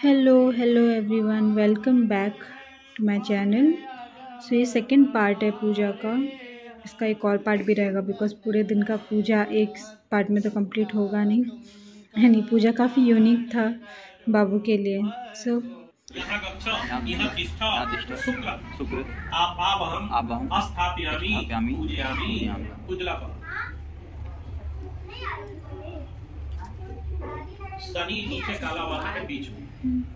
Hello everyone, welcome back to my channel. So ये second part है पूजा का। इसका एक और पार्ट भी रहेगा बिकॉज पूरे दिन का पूजा एक पार्ट में तो कंप्लीट होगा नहीं। यानी पूजा काफ़ी यूनिक था बाबू के लिए। सो शनि नीचे काला वाला है बीच में।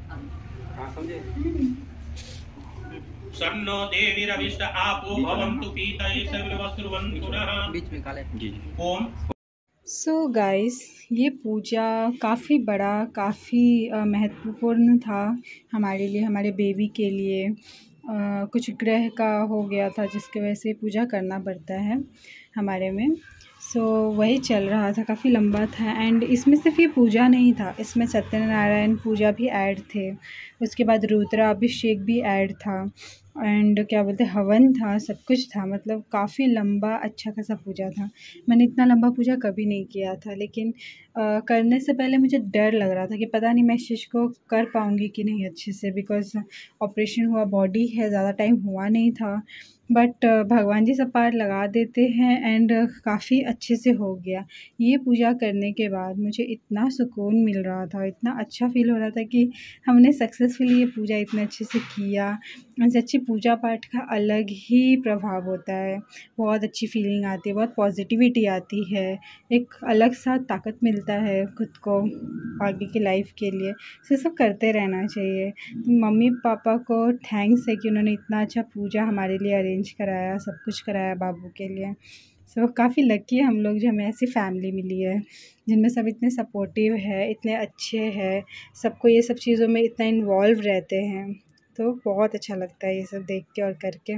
सन्नो देवी रविष्ट आपो भवन्तु पीतये सर्ववस्त्रवन्तुनः बीच में काले जी ओम। सो गाइस, ये पूजा काफ़ी बड़ा, काफ़ी महत्वपूर्ण था हमारे लिए, हमारे बेबी के लिए। कुछ ग्रह का हो गया था जिसकी वजह से पूजा करना पड़ता है हमारे में। सो वही चल रहा था, काफ़ी लंबा था। एंड इसमें सिर्फ ये पूजा नहीं था, इसमें सत्यनारायण पूजा भी ऐड थे। उसके बाद रुद्राभिषेक भी ऐड था एंड क्या बोलते हवन था, सब कुछ था। मतलब काफ़ी लंबा अच्छा खासा पूजा था। मैंने इतना लंबा पूजा कभी नहीं किया था, लेकिन करने से पहले मुझे डर लग रहा था कि पता नहीं मैं इस चीज़ को कर पाऊँगी कि नहीं अच्छे से, बिकॉज़ ऑपरेशन हुआ, बॉडी है, ज़्यादा टाइम हुआ नहीं था। बट भगवान जी सब पार लगा देते हैं एंड काफ़ी अच्छे से हो गया। ये पूजा करने के बाद मुझे इतना सुकून मिल रहा था, इतना अच्छा फ़ील हो रहा था कि हमने सक्सेसफुली ये पूजा इतने अच्छे से किया। सच्ची पूजा पाठ का अलग ही प्रभाव होता है, बहुत अच्छी फीलिंग आती है, बहुत पॉजिटिविटी आती है, एक अलग सा ताकत मिलता है खुद को आगे की लाइफ के लिए। ये सब करते रहना चाहिए। तो मम्मी पापा को थैंक्स है कि उन्होंने इतना अच्छा पूजा हमारे लिए अरेंज कराया, सब कुछ कराया बाबू के लिए। सो काफ़ी लकी है हम लोग जो हमें ऐसी फैमिली मिली है जिनमें सब इतने सपोर्टिव है, इतने अच्छे हैं, सबको ये सब चीज़ों में इतना इन्वॉल्व रहते हैं। तो बहुत अच्छा लगता है ये सब देख के और करके।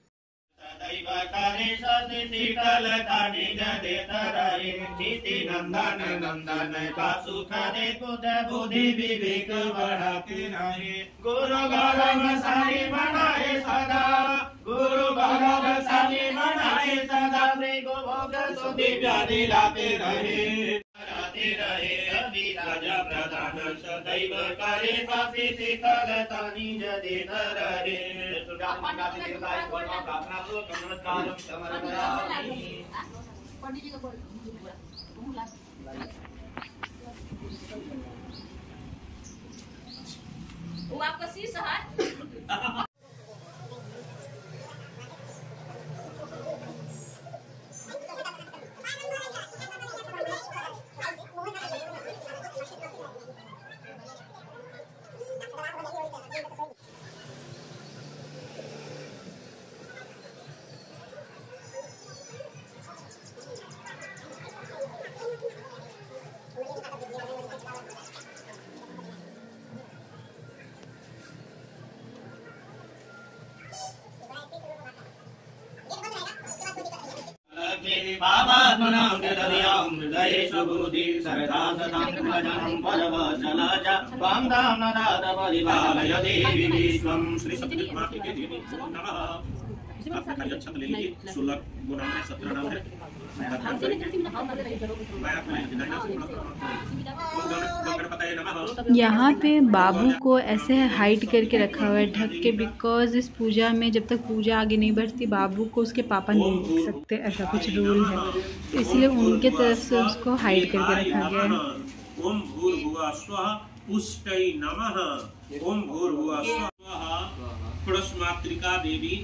गुरु भगवत सानी मनाए सदा दिलाते रहे अभी राजा प्रधान सदैव करे सासी शीतलता निज देन रहे। वो आपका शीश है। बाबा मनाम दरियाम हृदय सुबुद्धि सरदा सदां भजनं परवचन च त्वां दाम नराद परिपालय देवी विश्वं श्री सप्तमाते के देवी नमः। आपका अच्छा ले लीजिए, 16 गुना है, 17 नाम है। यहाँ पे बाबू को ऐसे हाइड करके रखा हुआ है, ढक के, बिकॉज इस पूजा में जब तक पूजा आगे नहीं बढ़ती बाबू को उसके पापा नहीं देख सकते, ऐसा कुछ रूल है। तो इसलिए उनके तरफ से उसको हाइड करके रखा गया है। ओम भूर्भुवः स्वः पुष्टै नमः। ओम भूर्भुवः स्वः पुरुषमातृका देवी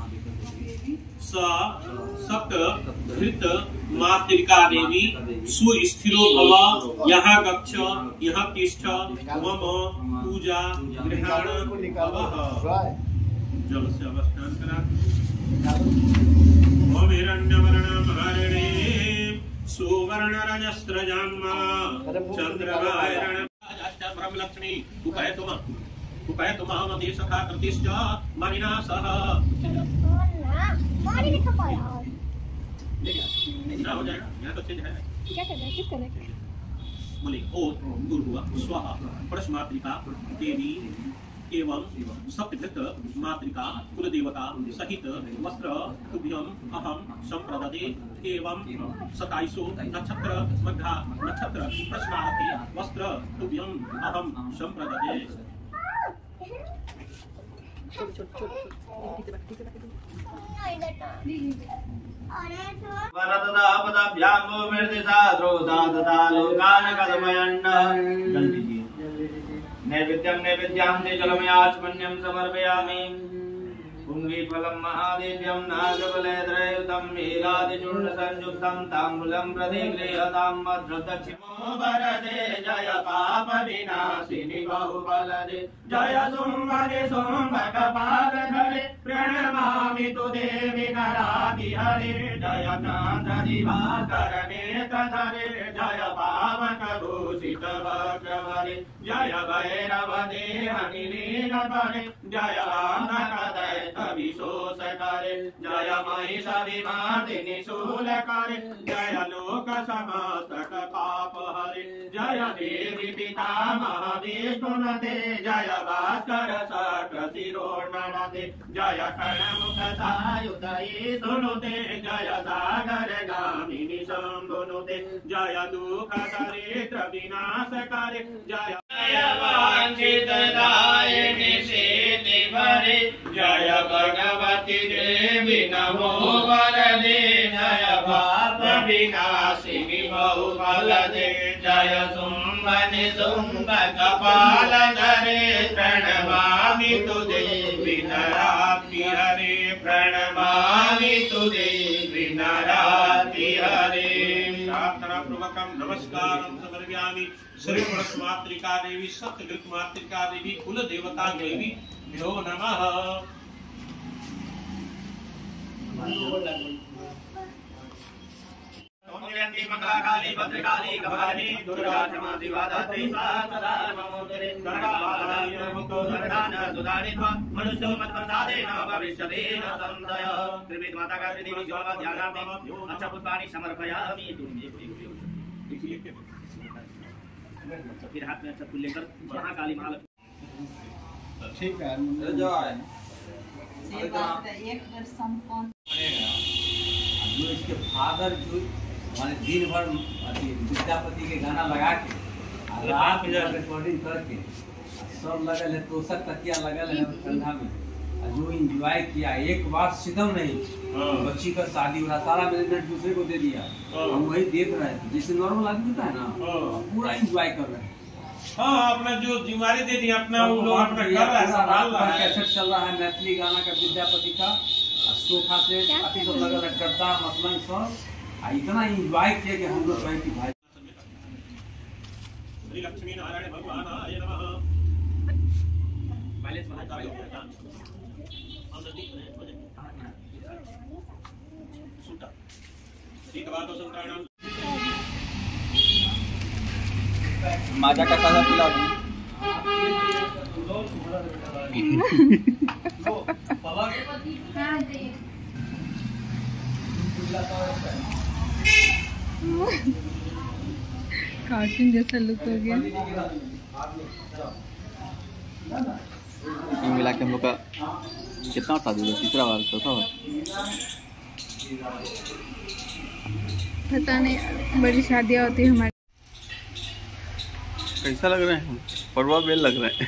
सप्त धृत मातृका देवी सुस्थिरो भव यहाँ गच्छ यहाँ तिष्ठ मम पूजा गृहाण भवः। जल से अवस्थान करा। ओम हिरण्यवर्णं हरिणे सुवर्णरजस्रजाम्मा चंद्रवायरण ब्रह्मलक्ष्मी उपैतु महामती सखा कृतिश्च मणिना सह। ना हो जाएगा, यहाँ तो चेंज है। क्या कर रहा है, किस तरह का? बोले ओम भूर्भुवः स्वः परमात्रिका देवी एवं सप्तकृत मातृका कुलदेवता सहित वस्त्र तुभ्यम अहम संप्रदते एवं 27 नक्षत्र मघा नक्षत्र प्रश्नार्थी वस्त्र तुभ्यम अहम संप्रदते। वरददापदाभ्यामो मृदिसाद्रोदादतालोकान कदमयन्न। जल दीजिए। नैवेद्यं नैवेद्यान्ते जलमयाचमन्यं समर्पयामि। पुंगीफलं महादेव्यं नागबलेन्द्रयुतं मीलादिचूर्णसंयुक्तं ताम्बूलं प्रतिगृह्यतां भद्रदक्षिणो वरदे जय पापविनाशिनि बहुबलदे जय शुम्भदे शुम्भकपालधरे प्रणमामि तु देवि नराधिहरे जय चान्द्रदिवाकरनेत्रधरे जय पावकभूषितवक्रवरे जय भैरवदेहनिलीनपरे जय विशोषकारे जय महिषाभिमादिनि शूलकारे जय लोक समस्तक पापहरे जय देवी पितामह विष्णुनते जय भास्कर सक्र शिरोमणते जय खड्गमुख सायुधये सुनुते जय सागर गामिनि शम्भुनुते जय दुःख दरिद्र विनाशकारे जय वाञ्छितदायिनि सिद्धिवरे जय भगवती देवी नमो वरदे जय पाप विनाशिनि बहुबलदे जय शुम्भनि शुम्भ कपालधरे प्रणमामि तु देवि नराधिहरे प्रणमामि तु देवि नराधिहरे। प्रार्थना पूर्वकं नमस्कारं समर्पयामि। श्रीमन्मातृका देवी सप्तकृत मातृका देवी कुल देवता देवी भ्यो नमः। मंगलाकाली भद्रकाली कपालिनी दुर्गा क्षमा शिवा धात्री सदा नमोस्तुते सर्वकालानि नमोतो सर्वदान सुधारित्वा मनुष्यो मत्प्रसादे न भविष्यति न संशयः। त्रिविध माता का देवी ज्वाला ध्यानामि अच्छा पुष्पाणि समर्पयामि। फिर हाथ में अच्छा फूल लेकर महाकाली महालक्ष्मी। ठीक है जो इसके फादर जो माने दिन भर विद्यापति के गाना लगा के रात में रिकॉर्डिंग करके सब लगल है, तोशक तकिया लगल है ठंडा में, जो इंजॉय किया। एक बार सितम नहीं, बच्ची का शादी हो रहा, सारा मैनेजमेंट दूसरे को दे दिया, हम वही देख रहे हैं जैसे नॉर्मल आदमी होता है ना, पूरा इंजॉय कर रहे हैं। हाँ, अपना जो जिम्मेदारी दे दी अपना वो लोग अपना कर रहा है, संभाल रहा है। कैसेट चल रहा है मैथिली गाना का विद्यापति का, सोफा से काफी सब लगा है, करता मसलन सब इतना इंजॉय किया कि हम लोग कहें कि भाई श्री लक्ष्मी नारायण भगवानाय नमः। माझा का साधा पिला कार्टून जैसा लुक हो गया। मिला के हम लोग का कितना था, तीसरा बार चौथा बार पता नहीं, बड़ी शादियाँ होती है हमारी। कैसा लग रहा है? परवा बेल लग रहा है।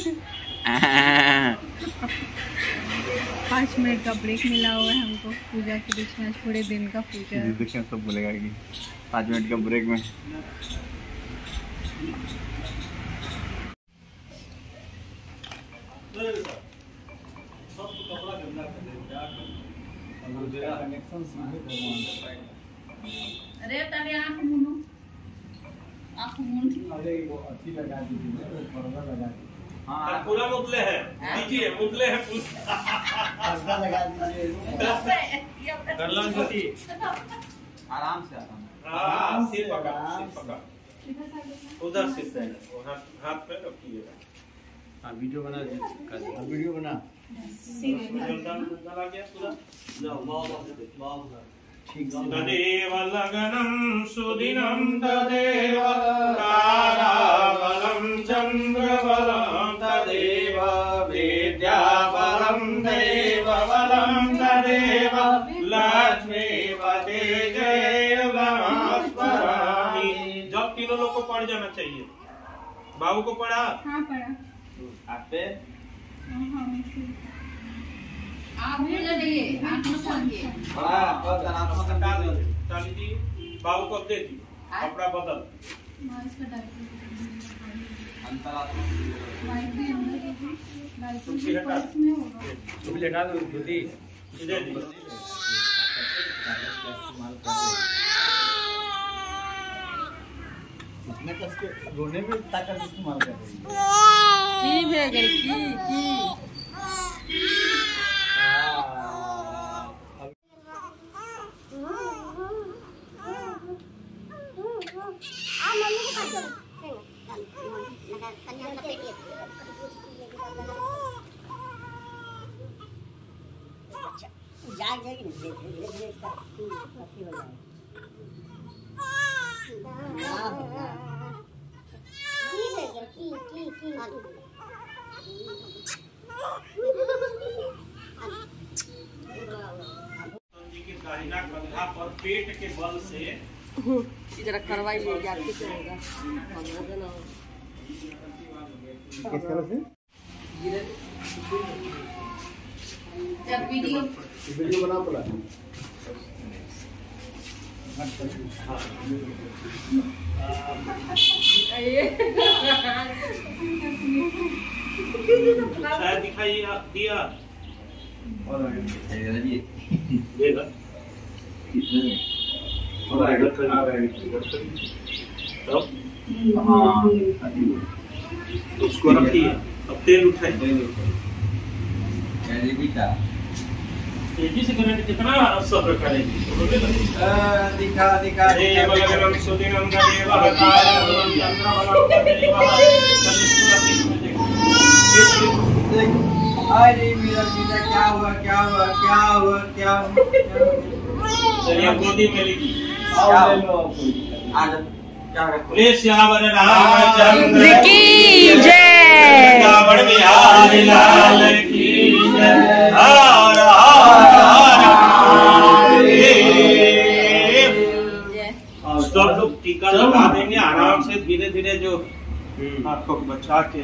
5 मिनट का ब्रेक मिला हुआ है हमको पूजा के बीच में। आज पूरे दिन का पूजा है। देखें सब बोलेगा कि 5 मिनट का ब्रेक में अरे तने आँख मुनो, आँख मुन हाँ पूरा मुतले है, दीजिए मुतले है लगा दीजिए, कर लो ज्योति, आराम से आराम। हाँ सिर पकड़, सिर पकड़, उधर से हाथ पे रखिएगा। हाँ वीडियो बना, वीडियो बना। तदेव लगनं सुदिनं तदेव ताराबलं चन्द्रबलं तदेव विद्याबलं देवबलं तदेव लक्ष्मीपते जय स्मरामि। जब तीनों लोग को पढ़ जाना चाहिए। बाबू को पढ़ा? हाँ पढ़ा। आपे आप भी ले लिए आप मत खोलिए बड़ा धनात्मक डाल दो। ताली जी बाबू को दे दी कपड़ा बदल छुट्टी हटा दो दीदी दे दी इसमें तो उसके रोने में ताकत इस्तेमाल कर रही है। की भेगल की जाग जाएगी धीरे-धीरे काफी हो जाएगा। जी के दाहिना कंधा पर पेट के बल से इधर करवाई ले जाके चलेगा किस तरह से जब वीडियो बना पड़ा शायद दिखाई दिया और आगे देगा और आगे तब उसको रखिए अब तेल उठाइए तेजी से करंट कितना सब्र करेंगे दिखा दिखा देवगणं सुदिनं देवहताय चंद्रबलं देवः अरे मेरा बेटा क्या हुआ क्या हुआ क्या हुआ क्या हुआ चलिए गोदी में लीजिए आज क्या बोले श्यावर रामचंद्र की जय। रावण बिहारी लाल की जय। हर हर महादेव। सब लोग टीका लगा देंगे आराम से धीरे धीरे जो आपको बचा के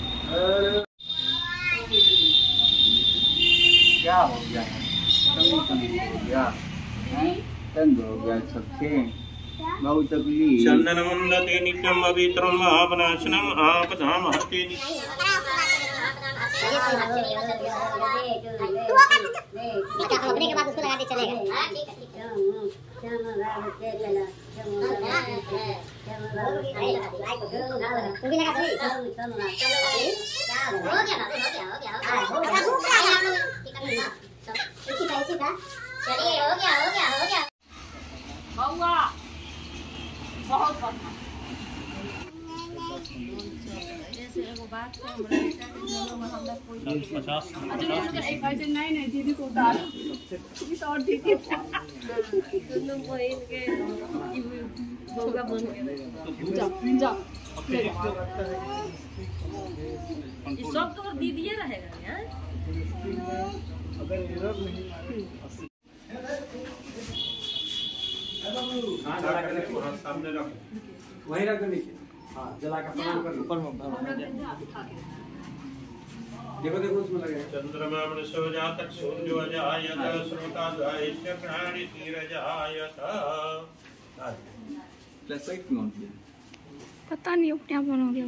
क्या हो गया हो गया तंग हो गया सबसे बहुत तकलीफ चंदन मुंदते नित्यम पवित्रम महापनाशनम आपदाम हरते अपने के बाद उसको लगा दे चलेगा। चलिए हो गया हो गया हो गया बउआ बहुत जैसे एगो बात है हमरा बेटा के जन्म में हमरा कोई 50 एक ऐसे नहीं दीदी को उतार इस और दीदी दोनों बहन के बउआ बन गए जा जा ये सब तो दीदी रहेगा यार सामने रखो वही रख दो नीचे हाँ जला के प्रणाम कर ऊपर में देखो देखो उसमें लगेगा चंद्रमा वृषभजातक सूर्यो अजायत श्रोता द्वैश्य प्राणि तीरजायत प्लस साइड क्यों किया पता नहीं अपने आप बन हो गया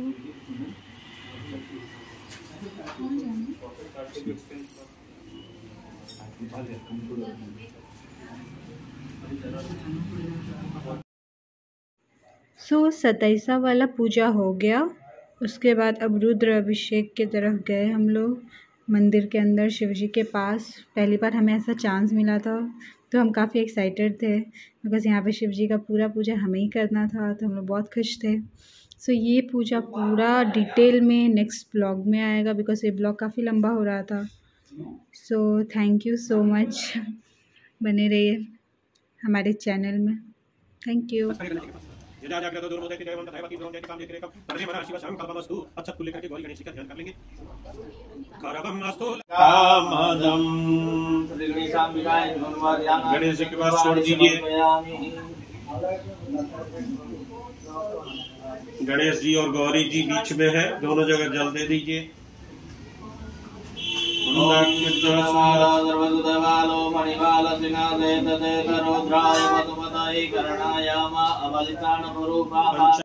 सो 27वां वाला पूजा हो गया। उसके बाद अब रुद्र अभिषेक की तरफ गए हम लोग मंदिर के अंदर शिव जी के पास। पहली बार हमें ऐसा चांस मिला था तो हम काफ़ी एक्साइटेड थे बिकॉज़ यहाँ पे शिव जी का पूरा पूजा हमें ही करना था तो हम लोग बहुत खुश थे। सो ये पूजा पूरा डिटेल में नेक्स्ट ब्लॉग में आएगा बिकॉज़ ये ब्लॉग काफ़ी लंबा हो रहा था। So thank you so much, बने रहिए हमारे चैनल में। Thank you. गणेश जी के पास छोड़ दीजिए। गणेश जी और गौरी जी बीच में है, दोनों जगह जल दे दीजिए। सर्वसुतबालो मणिबाल